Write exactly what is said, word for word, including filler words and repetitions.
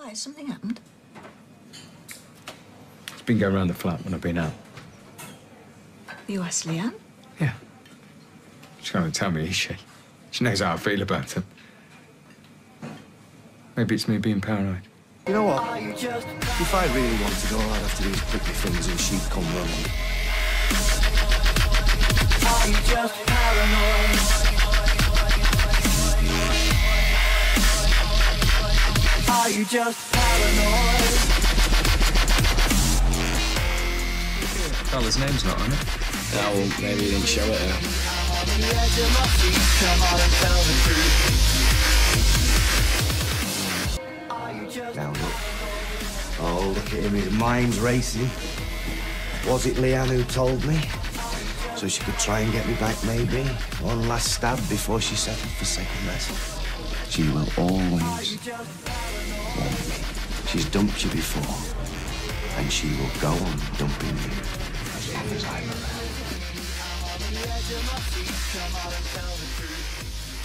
Why, has something happened? It's been going around the flat when I've been out. You asked Leanne? Yeah. She's going to tell me, is she? She knows how I feel about him. Maybe it's me being paranoid. You know what? If I really want to go, I'd have to do is prick my fingers and she'd come running. Are you just paranoid? Are you just paranoid? Fella's name's not on it. No, well, maybe he didn't show it her. Now look. Oh, look at him, his mind's racing. Was it Leanne who told me? So she could try and get me back, maybe? One last stab before she settled for second best. She will always want me. She's dumped you before, and she will go on dumping you as long as I'm around.